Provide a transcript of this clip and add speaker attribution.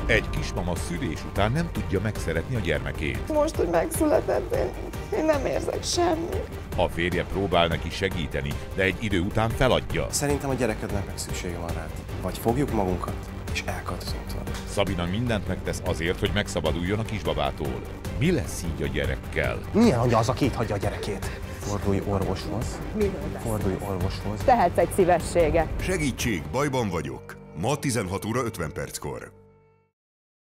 Speaker 1: Egy kismama szülés után nem tudja megszeretni a gyermekét.
Speaker 2: Most, hogy megszületett, én nem érzek semmit.
Speaker 1: A férje próbál neki segíteni, de egy idő után feladja.
Speaker 3: Szerintem a gyerekednek meg szüksége van rád. Vagy fogjuk magunkat, és elköltözünk tőle.
Speaker 1: Szabina mindent megtesz azért, hogy megszabaduljon a kisbabától. Mi lesz így a gyerekkel?
Speaker 4: Milyen anya az, aki itt hagyja a gyerekét?
Speaker 3: Fordulj orvoshoz. Fordulj orvoshoz.
Speaker 5: Tehetsz egy szívességet.
Speaker 6: Segítség, bajban vagyok. Ma 16 óra 50 perckor.